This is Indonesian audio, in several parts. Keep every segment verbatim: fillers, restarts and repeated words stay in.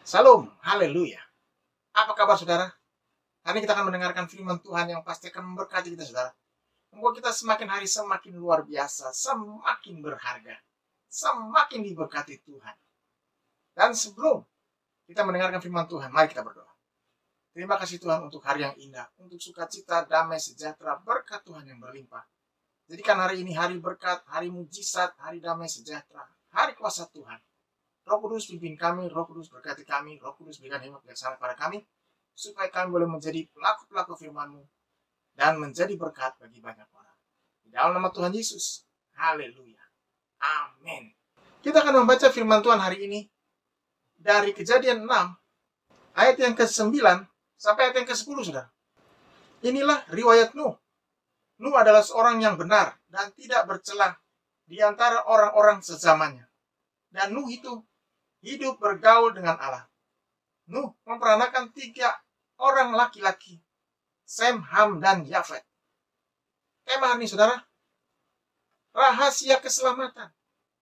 Salam, haleluya. Apa kabar saudara? Hari ini kita akan mendengarkan firman Tuhan yang pasti akan memberkati kita saudara. Membuat kita semakin hari semakin luar biasa, semakin berharga, semakin diberkati Tuhan. Dan sebelum kita mendengarkan firman Tuhan, mari kita berdoa. Terima kasih Tuhan untuk hari yang indah, untuk sukacita, damai, sejahtera, berkat Tuhan yang berlimpah. Jadikan hari ini hari berkat, hari mujizat, hari damai sejahtera, hari kuasa Tuhan. Roh Kudus pimpin kami, Roh Kudus berkati kami, Roh Kudus berikan hikmat bijaksana kepada kami, supaya kami boleh menjadi pelaku-pelaku firman-Mu dan menjadi berkat bagi banyak orang. Di dalam nama Tuhan Yesus, haleluya, amin. Kita akan membaca firman Tuhan hari ini dari Kejadian enam, ayat yang ke sembilan sampai ayat yang ke sepuluh, saudara. Inilah riwayat Nuh. Nuh adalah seorang yang benar dan tidak bercela di antara orang-orang sezamannya. Dan Nuh itu hidup bergaul dengan Allah. Nuh memperanakan tiga orang laki-laki, Sem, Ham, dan Yafet. Tema ini saudara, rahasia keselamatan.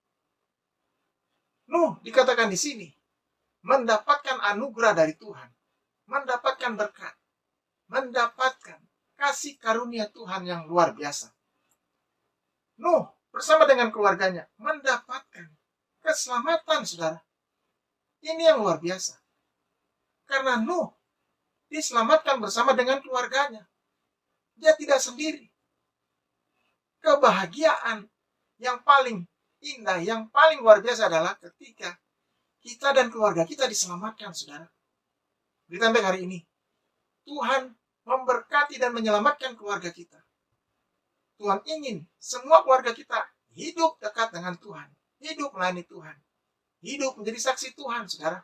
Nuh dikatakan di sini mendapatkan anugerah dari Tuhan, mendapatkan berkat, mendapatkan kasih karunia Tuhan yang luar biasa. Nuh bersama dengan keluarganya mendapatkan keselamatan, saudara. Ini yang luar biasa. Karena Nuh diselamatkan bersama dengan keluarganya. Dia tidak sendiri. Kebahagiaan yang paling indah, yang paling luar biasa adalah ketika kita dan keluarga kita diselamatkan, saudara. Ditambah hari ini, Tuhan memberkati dan menyelamatkan keluarga kita. Tuhan ingin semua keluarga kita hidup dekat dengan Tuhan, hidup melayani Tuhan, hidup menjadi saksi Tuhan, saudara.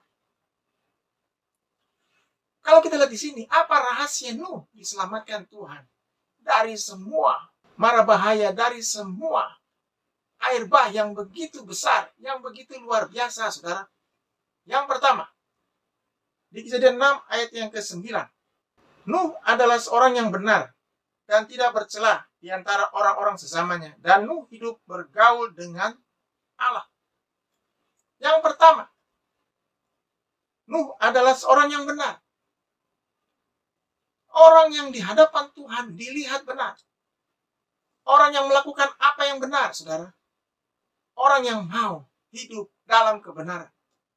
Kalau kita lihat di sini, apa rahasia Nuh diselamatkan Tuhan dari semua mara bahaya, dari semua air bah yang begitu besar, yang begitu luar biasa, saudara. Yang pertama, di Kejadian enam ayat yang ke sembilan, Nuh adalah seorang yang benar dan tidak bercela di antara orang-orang sesamanya, dan Nuh hidup bergaul dengan Allah. Yang pertama, Nuh adalah seorang yang benar. Orang yang di hadapan Tuhan dilihat benar. Orang yang melakukan apa yang benar, saudara. Orang yang mau hidup dalam kebenaran.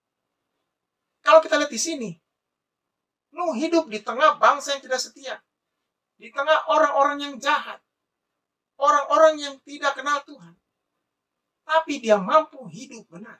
Kalau kita lihat di sini, Nuh hidup di tengah bangsa yang tidak setia. Di tengah orang-orang yang jahat. Orang-orang yang tidak kenal Tuhan. Tapi dia mampu hidup benar.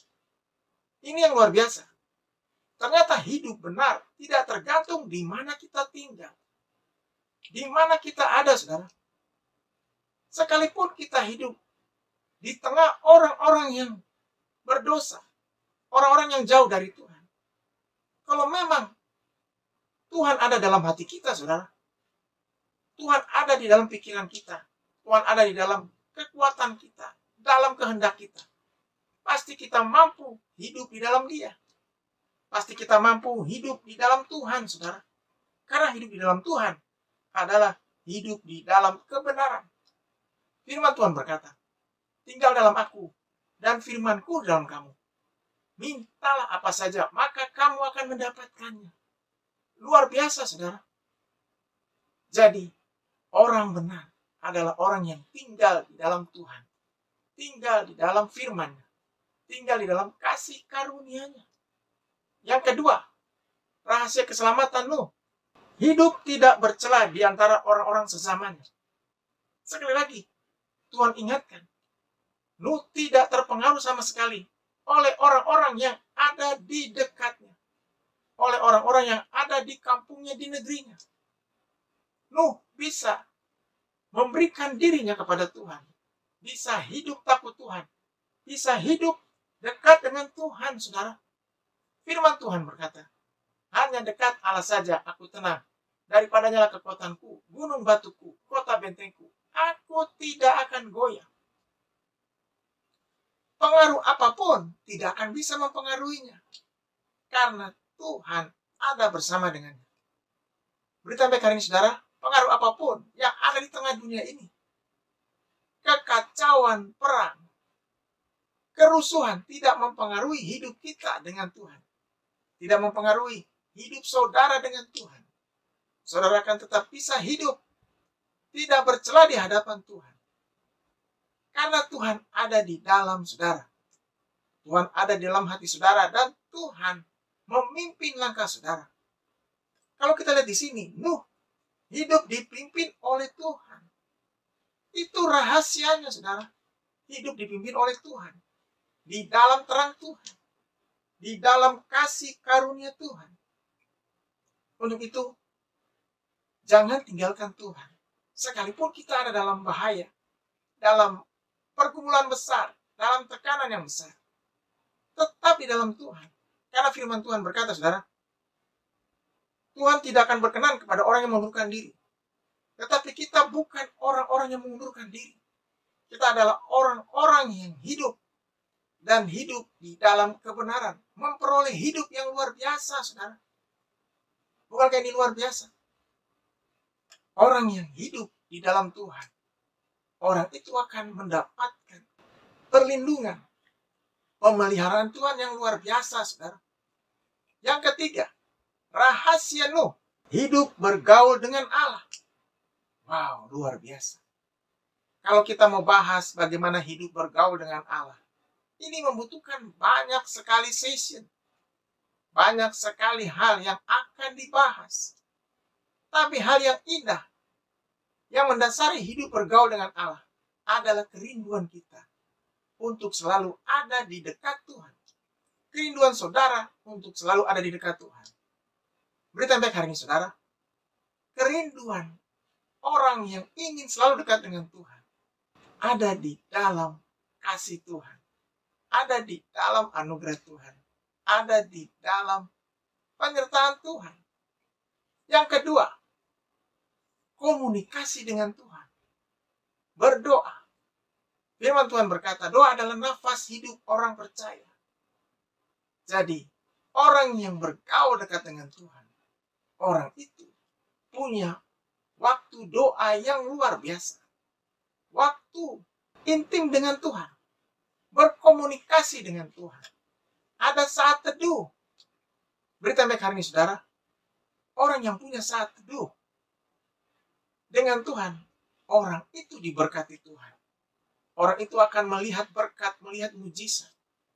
Ini yang luar biasa. Ternyata hidup benar tidak tergantung di mana kita tinggal. Di mana kita ada, saudara. Sekalipun kita hidup di tengah orang-orang yang berdosa. Orang-orang yang jauh dari Tuhan. Kalau memang Tuhan ada dalam hati kita, saudara. Tuhan ada di dalam pikiran kita. Tuhan ada di dalam kekuatan kita. Dalam kehendak kita. Pasti kita mampu hidup di dalam Dia. Pasti kita mampu hidup di dalam Tuhan, saudara. Karena hidup di dalam Tuhan adalah hidup di dalam kebenaran. Firman Tuhan berkata, tinggal dalam aku dan firman-Ku dalam kamu. Mintalah apa saja, maka kamu akan mendapatkannya. Luar biasa, saudara. Jadi, orang benar adalah orang yang tinggal di dalam Tuhan. Tinggal di dalam firman-Nya. Tinggal di dalam kasih karunia-Nya. Yang kedua, rahasia keselamatan Nuh. Hidup tidak bercela di antara orang-orang sesamanya. Sekali lagi, Tuhan ingatkan. Nuh tidak terpengaruh sama sekali oleh orang-orang yang ada di dekatnya. Oleh orang-orang yang ada di kampungnya, di negerinya. Nuh bisa memberikan dirinya kepada Tuhan. Bisa hidup takut Tuhan. Bisa hidup dekat dengan Tuhan, saudara. Firman Tuhan berkata, hanya dekat Allah saja aku tenang. Daripadanya lah kekuatanku, gunung batuku, kota bentengku. Aku tidak akan goyah. Pengaruh apapun tidak akan bisa mempengaruhinya. Karena Tuhan ada bersama dengannya. Berita baik hari ini, saudara, pengaruh apapun yang ada di tengah dunia ini. Kekacauan, perang, kerusuhan tidak mempengaruhi hidup kita dengan Tuhan. tidak mempengaruhi hidup saudara dengan Tuhan. Saudara akan tetap bisa hidup tidak bercela di hadapan Tuhan. Karena Tuhan ada di dalam saudara. Tuhan ada di dalam hati saudara dan Tuhan memimpin langkah saudara. Kalau kita lihat di sini, Nuh hidup dipimpin oleh Tuhan. Itu rahasianya, saudara. Hidup dipimpin oleh Tuhan. Di dalam terang Tuhan. Di dalam kasih karunia Tuhan. Untuk itu, jangan tinggalkan Tuhan. Sekalipun kita ada dalam bahaya, dalam pergumulan besar, dalam tekanan yang besar, tetap di dalam Tuhan. Karena firman Tuhan berkata, saudara, Tuhan tidak akan berkenan kepada orang yang mengundurkan diri. Tetapi kita bukan orang-orang yang mengundurkan diri. Kita adalah orang-orang yang hidup. Dan hidup di dalam kebenaran. Memperoleh hidup yang luar biasa, saudara. Bukankah ini luar biasa? Orang yang hidup di dalam Tuhan, orang itu akan mendapatkan perlindungan, pemeliharaan Tuhan yang luar biasa, saudara. Yang ketiga, rahasia Nuh, hidup bergaul dengan Allah. Wow, luar biasa. Kalau kita mau bahas bagaimana hidup bergaul dengan Allah, ini membutuhkan banyak sekali session. Banyak sekali hal yang akan dibahas. Tapi hal yang indah, yang mendasari hidup bergaul dengan Allah, adalah kerinduan kita untuk selalu ada di dekat Tuhan. Kerinduan saudara untuk selalu ada di dekat Tuhan. Berita baik hari ini, saudara. Kerinduan orang yang ingin selalu dekat dengan Tuhan ada di dalam kasih Tuhan. Ada di dalam anugerah Tuhan. Ada di dalam penyertaan Tuhan. Yang kedua, komunikasi dengan Tuhan. Berdoa. Firman Tuhan berkata, doa adalah nafas hidup orang percaya. Jadi, orang yang bergaul dekat dengan Tuhan, orang itu punya waktu doa yang luar biasa. Waktu intim dengan Tuhan. Berkomunikasi dengan Tuhan. Ada saat teduh. Berita baik hari ini, saudara. Orang yang punya saat teduh dengan Tuhan, orang itu diberkati Tuhan. Orang itu akan melihat berkat, melihat mujizat.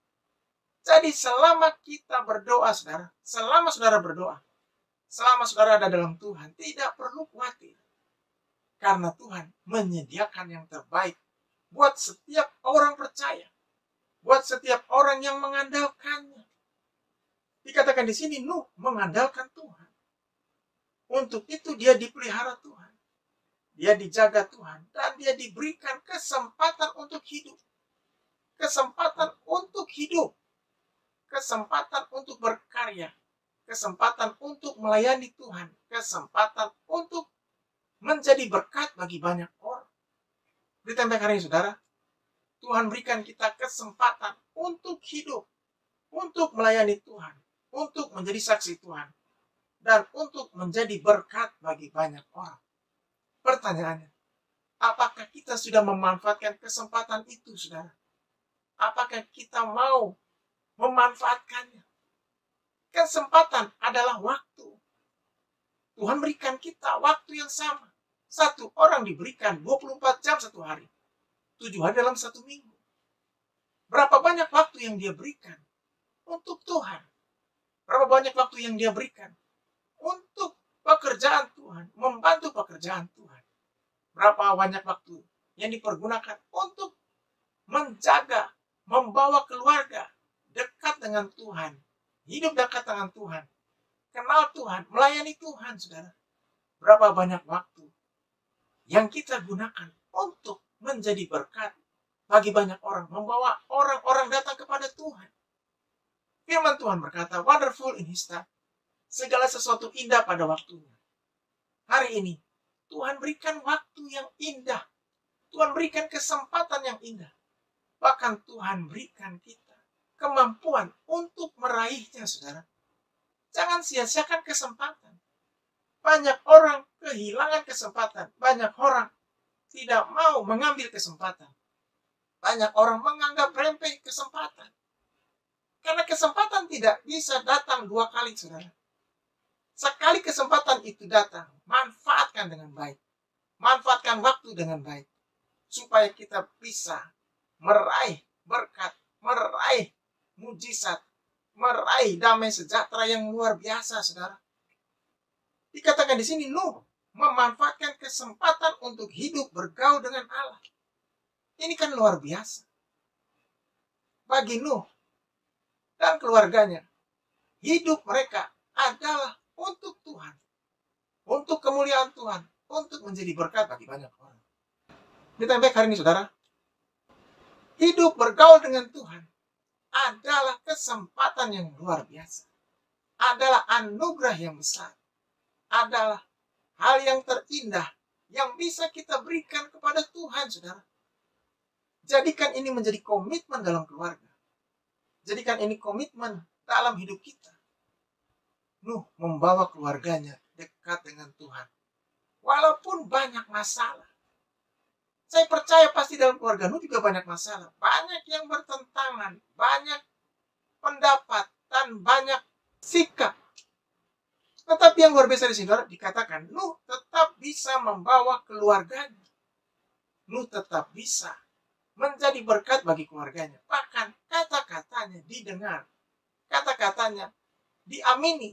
Jadi selama kita berdoa, saudara, selama saudara berdoa, selama saudara ada dalam Tuhan, tidak perlu khawatir. Karena Tuhan menyediakan yang terbaik buat setiap orang percaya. Buat setiap orang yang mengandalkannya. Dikatakan di sini, Nuh mengandalkan Tuhan. Untuk itu dia dipelihara Tuhan. Dia dijaga Tuhan. Dan dia diberikan kesempatan untuk hidup. Kesempatan untuk hidup. Kesempatan untuk berkarya. Kesempatan untuk melayani Tuhan. Kesempatan untuk menjadi berkat bagi banyak orang. Berita baik hari ini, saudara. Tuhan berikan kita kesempatan untuk hidup. Untuk melayani Tuhan. Untuk menjadi saksi Tuhan. Dan untuk menjadi berkat bagi banyak orang. Pertanyaannya, apakah kita sudah memanfaatkan kesempatan itu, saudara? Apakah kita mau memanfaatkannya? Kesempatan adalah waktu. Tuhan berikan kita waktu yang sama. Satu orang diberikan dua puluh empat jam satu hari. Tujuh hari dalam satu minggu. Berapa banyak waktu yang dia berikan untuk Tuhan? Berapa banyak waktu yang dia berikan untuk pekerjaan Tuhan, membantu pekerjaan Tuhan? Berapa banyak waktu yang dipergunakan untuk menjaga, membawa keluarga dekat dengan Tuhan, hidup dekat dengan Tuhan, kenal Tuhan, melayani Tuhan, saudara? Berapa banyak waktu yang kita gunakan untuk menjadi berkat bagi banyak orang, membawa orang-orang datang kepada Tuhan? Firman Tuhan berkata, wonderful in His time. Segala sesuatu indah pada waktunya. Hari ini, Tuhan berikan waktu yang indah. Tuhan berikan kesempatan yang indah. Bahkan Tuhan berikan kita kemampuan untuk meraihnya, saudara. Jangan sia-siakan kesempatan. Banyak orang kehilangan kesempatan. Banyak orang tidak mau mengambil kesempatan. Banyak orang menganggap remeh kesempatan. Karena kesempatan tidak bisa datang dua kali, saudara. Sekali kesempatan itu datang, manfaatkan dengan baik. Manfaatkan waktu dengan baik. Supaya kita bisa meraih berkat, meraih mujizat, meraih damai sejahtera yang luar biasa, saudara. Dikatakan di sini, Nuh memanfaatkan kesempatan untuk hidup bergaul dengan Allah. Ini kan luar biasa. Bagi Nuh dan keluarganya, hidup mereka adalah untuk Tuhan, untuk kemuliaan Tuhan, untuk menjadi berkat bagi banyak orang. Ditambah hari ini, saudara, hidup bergaul dengan Tuhan adalah kesempatan yang luar biasa, adalah anugerah yang besar, adalah hal yang terindah yang bisa kita berikan kepada Tuhan, saudara. Jadikan ini menjadi komitmen dalam keluarga. Jadikan ini komitmen dalam hidup kita. Nuh membawa keluarganya dekat dengan Tuhan. Walaupun banyak masalah. Saya percaya pasti dalam keluarga Nuh juga banyak masalah. Banyak yang bertentangan. Banyak pendapat. Dan banyak sikap. Tetapi yang luar biasa di sini, dikatakan Nuh tetap bisa membawa keluarganya. Nuh tetap bisa menjadi berkat bagi keluarganya. Bahkan kata-katanya didengar. Kata-katanya diamini.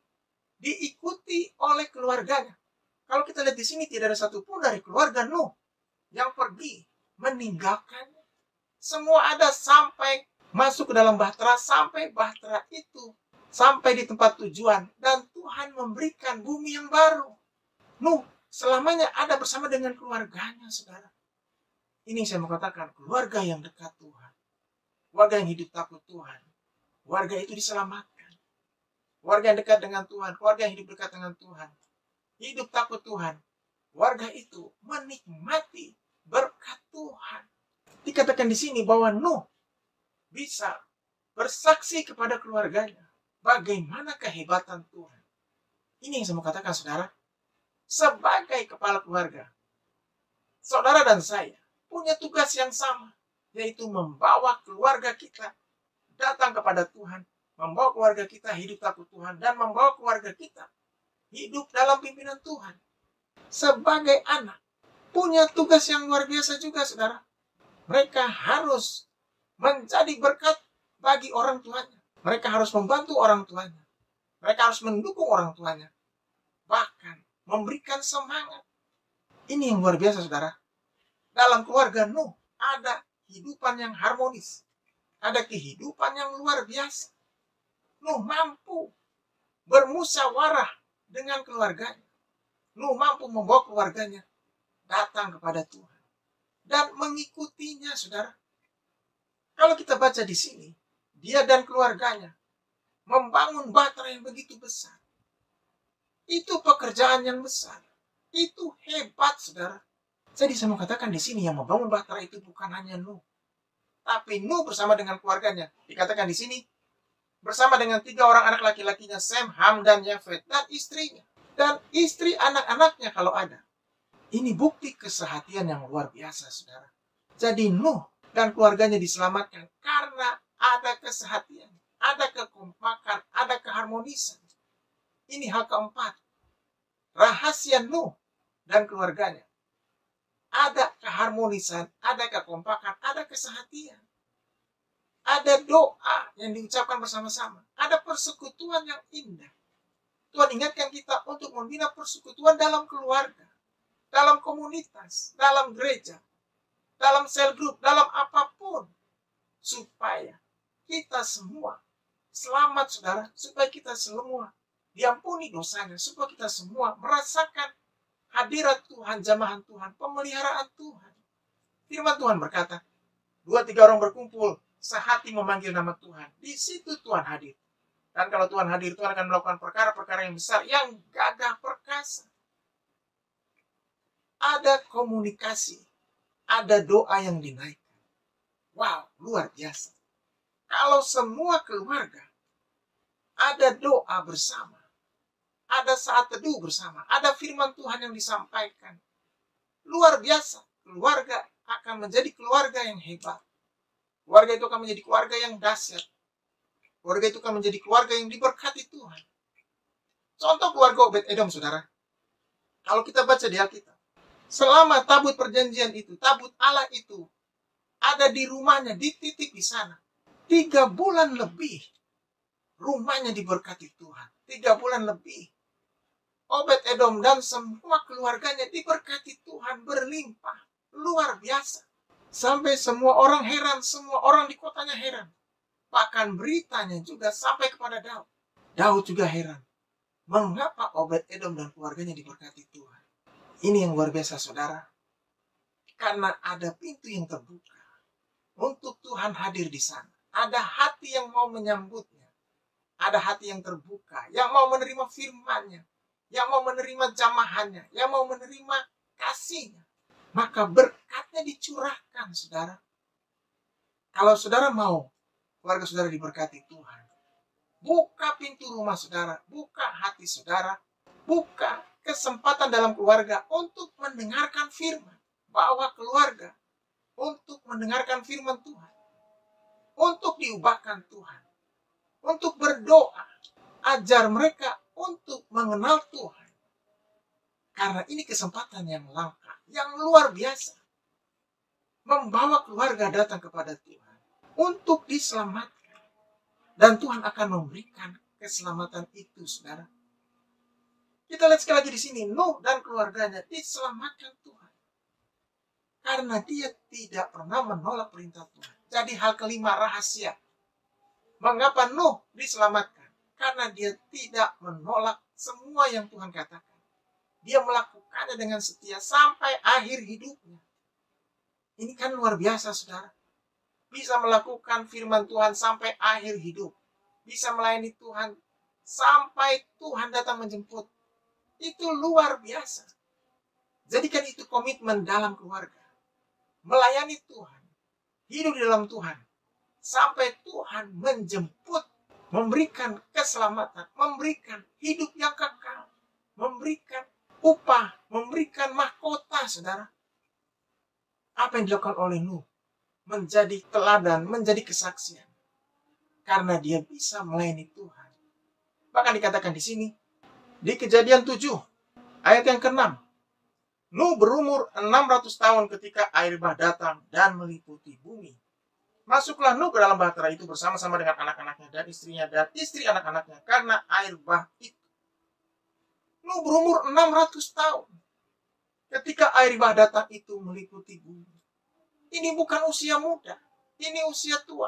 Diikuti oleh keluarganya. Kalau kita lihat di sini tidak ada satupun dari keluarga Nuh yang pergi meninggalkannya. Semua ada sampai masuk ke dalam bahtera, sampai bahtera itu sampai di tempat tujuan dan Tuhan memberikan bumi yang baru. Nuh selamanya ada bersama dengan keluarganya, saudara. Ini saya mau katakan, keluarga yang dekat Tuhan, keluarga yang hidup takut Tuhan, keluarga itu diselamatkan. Keluarga yang dekat dengan Tuhan, keluarga yang hidup dekat dengan Tuhan, hidup takut Tuhan, keluarga itu menikmati berkat Tuhan. Dikatakan di sini bahwa Nuh bisa bersaksi kepada keluarganya bagaimana kehebatan Tuhan. Ini yang saya mau katakan, saudara. Sebagai kepala keluarga, saudara dan saya punya tugas yang sama, yaitu membawa keluarga kita datang kepada Tuhan, membawa keluarga kita hidup takut Tuhan, dan membawa keluarga kita hidup dalam pimpinan Tuhan. Sebagai anak, punya tugas yang luar biasa juga, saudara. Mereka harus menjadi berkat bagi orang tuanya. Mereka harus membantu orang tuanya. Mereka harus mendukung orang tuanya. Bahkan memberikan semangat. Ini yang luar biasa, saudara. Dalam keluarga Nuh ada kehidupan yang harmonis. Ada kehidupan yang luar biasa. Nuh mampu bermusyawarah dengan keluarganya. Nuh mampu membawa keluarganya datang kepada Tuhan. Dan mengikutinya, saudara. Kalau kita baca di sini, dia dan keluarganya membangun bahtera yang begitu besar. Itu pekerjaan yang besar. Itu hebat, saudara. Jadi saya mau katakan di sini yang membangun bahtera itu bukan hanya Nuh, tapi Nuh bersama dengan keluarganya. Dikatakan di sini bersama dengan tiga orang anak laki-lakinya, Sem, Ham, dan Yafet, dan istrinya, dan istri anak-anaknya kalau ada. Ini bukti kesehatian yang luar biasa, saudara. Jadi Nuh dan keluarganya diselamatkan karena ada kesehatian, ada kekompakan, ada keharmonisan. Ini hal keempat. Rahasia Nuh dan keluarganya. Ada keharmonisan, ada kekompakan, ada kesehatian. Ada doa yang diucapkan bersama-sama. Ada persekutuan yang indah. Tuhan ingatkan kita untuk membina persekutuan dalam keluarga, dalam komunitas, dalam gereja, dalam sel grup, dalam apapun. Supaya kita semua selamat, saudara. Supaya kita semua diampuni dosanya. Supaya kita semua merasakan hadirat Tuhan, jamahan Tuhan, pemeliharaan Tuhan. Firman Tuhan berkata, dua tiga orang berkumpul, sehati memanggil nama Tuhan. Di situ Tuhan hadir. Dan kalau Tuhan hadir, Tuhan akan melakukan perkara-perkara yang besar, yang gagah perkasa. Ada komunikasi, ada doa yang dinaikkan. Wow, luar biasa. Kalau semua keluarga ada doa bersama, ada saat teduh bersama, ada firman Tuhan yang disampaikan. Luar biasa, keluarga akan menjadi keluarga yang hebat. Keluarga itu akan menjadi keluarga yang dahsyat. keluarga itu kan menjadi keluarga yang diberkati Tuhan. Contoh keluarga Obed Edom, saudara. Kalau kita baca di Alkitab, selama tabut perjanjian itu, tabut Allah itu ada di rumahnya, dititip di sana, tiga bulan lebih rumahnya diberkati Tuhan. Tiga bulan lebih Obed Edom dan semua keluarganya diberkati Tuhan berlimpah, luar biasa. Sampai semua orang heran, semua orang di kotanya heran. Bahkan beritanya juga sampai kepada Daud. Daud juga heran. Mengapa Obed Edom dan keluarganya diberkati Tuhan? Ini yang luar biasa, saudara. Karena ada pintu yang terbuka untuk Tuhan hadir di sana. Ada hati yang mau menyambutnya. Ada hati yang terbuka, yang mau menerima firman-Nya, yang mau menerima jamahannya, yang mau menerima kasih-Nya. Maka berkatnya dicurahkan, saudara. Kalau saudara mau keluarga saudara diberkati Tuhan, buka pintu rumah saudara, buka hati saudara, buka kesempatan dalam keluarga untuk mendengarkan firman. Bawa keluarga untuk mendengarkan firman Tuhan, untuk diubahkan Tuhan, untuk berdoa. Ajar mereka untuk mengenal Tuhan. Karena ini kesempatan yang langka, yang luar biasa. Membawa keluarga datang kepada Tuhan untuk diselamatkan. Dan Tuhan akan memberikan keselamatan itu, saudara. Kita lihat sekali lagi di sini, Nuh dan keluarganya diselamatkan Tuhan. Karena dia tidak pernah menolak perintah Tuhan. Jadi hal kelima rahasia. Mengapa Nuh diselamatkan? Karena dia tidak menolak semua yang Tuhan katakan. Dia melakukannya dengan setia sampai akhir hidupnya. Ini kan luar biasa, saudara. Bisa melakukan firman Tuhan sampai akhir hidup. Bisa melayani Tuhan sampai Tuhan datang menjemput. Itu luar biasa. Jadikan itu komitmen dalam keluarga. Melayani Tuhan. Hidup di dalam Tuhan. Sampai Tuhan menjemput. Memberikan keselamatan, memberikan hidup yang kekal, memberikan upah, memberikan mahkota, saudara. Apa yang dilakukan oleh Nuh menjadi teladan, menjadi kesaksian. Karena dia bisa melayani Tuhan. Bahkan dikatakan di sini, di Kejadian tujuh, ayat yang keenam. Nuh berumur enam ratus tahun ketika air bah datang dan meliputi bumi. Masuklah Nuh ke dalam bahtera itu bersama-sama dengan anak-anaknya dan istrinya dan istri anak-anaknya karena air bah itu. Nuh berumur enam ratus tahun ketika air bah datang itu meliputi bumi. Ini bukan usia muda, ini usia tua.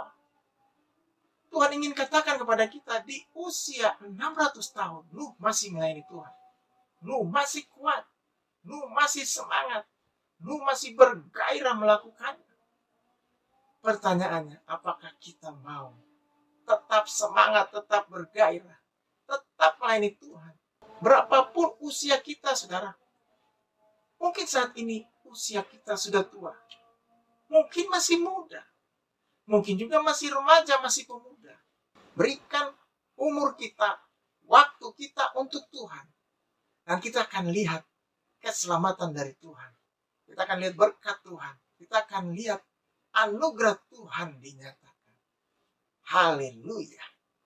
Tuhan ingin katakan kepada kita di usia enam ratus tahun, Nuh masih melayani Tuhan. Nuh masih kuat, Nuh masih semangat, Nuh masih bergairah melakukannya. Pertanyaannya, apakah kita mau tetap semangat, tetap bergairah, tetap melayani Tuhan? Berapapun usia kita, saudara. Mungkin saat ini usia kita sudah tua. Mungkin masih muda. Mungkin juga masih remaja, masih pemuda. Berikan umur kita, waktu kita untuk Tuhan. Dan kita akan lihat keselamatan dari Tuhan. Kita akan lihat berkat Tuhan. Kita akan lihat anugerah Tuhan dinyatakan. Haleluya.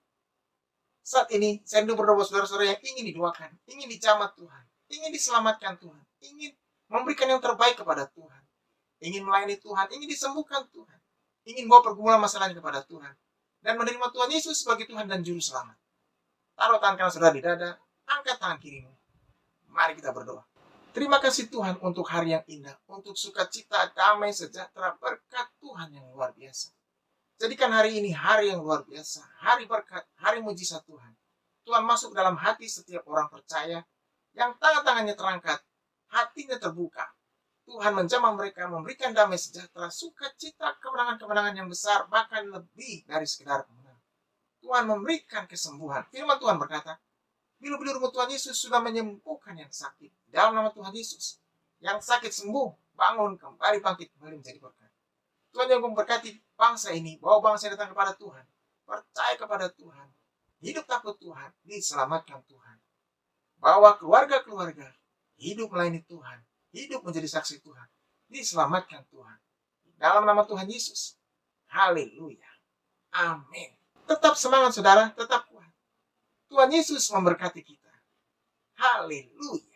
Saat ini, saya ingin berdoa saudara-saudara yang ingin didoakan, ingin dijamah Tuhan, ingin diselamatkan Tuhan, ingin memberikan yang terbaik kepada Tuhan, ingin melayani Tuhan, ingin disembuhkan Tuhan, ingin bawa pergumulan masalahnya kepada Tuhan, dan menerima Tuhan Yesus sebagai Tuhan dan Juru Selamat. Taruh tangan kanan saudara di dada, angkat tangan kirimu. Mari kita berdoa. Terima kasih Tuhan untuk hari yang indah, untuk sukacita, damai, sejahtera, berkat Tuhan yang luar biasa. Jadikan hari ini hari yang luar biasa, hari berkat, hari mujizat Tuhan. Tuhan masuk dalam hati setiap orang percaya, yang tangan-tangannya terangkat, hatinya terbuka. Tuhan menjamah mereka, memberikan damai sejahtera, sukacita, kemenangan-kemenangan yang besar, bahkan lebih dari sekedar kemenangan. Tuhan memberikan kesembuhan. Firman Tuhan berkata, bilu-bilu rumah Tuhan Yesus sudah menyembuhkan yang sakit. Dalam nama Tuhan Yesus, yang sakit sembuh, bangun kembali, bangkit kembali menjadi berkat. Tuhan yang memberkati bangsa ini, bawa bangsa datang kepada Tuhan, percaya kepada Tuhan, hidup takut Tuhan, diselamatkan Tuhan. Bawa keluarga-keluarga, hidup melayani Tuhan, hidup menjadi saksi Tuhan, diselamatkan Tuhan. Dalam nama Tuhan Yesus, haleluya, amin. Tetap semangat saudara, tetap kuat. Tuhan Yesus memberkati kita. Haleluya.